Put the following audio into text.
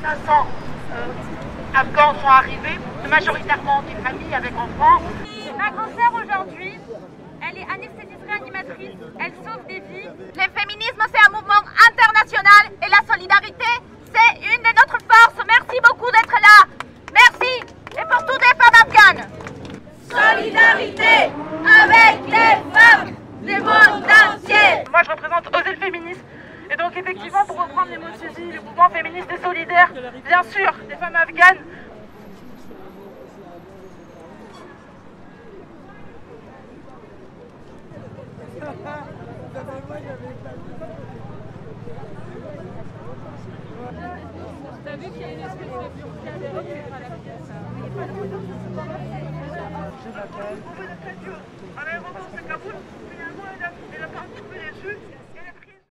500 Afghans sont arrivés, majoritairement des familles avec enfants. Ma grand-sœur aujourd'hui, elle est anesthésiste réanimatrice, elle sauve des vies. Le féminisme, c'est un mouvement international et la solidarité, c'est une de notre force. Merci beaucoup d'être là. Merci. Et pour toutes les femmes afghanes. Solidarité avec les femmes du monde entier. Moi, je représente Oser le féminisme. Et donc, effectivement, pour reprendre les mots de Suzy, le mouvement féministe et solidaire, bien sûr, des femmes afghanes. T'as vu qu'il y a une espèce de burqa derrière à la pièce. Je m'appelle. À l'aéroport de Kaboul, finalement, elle a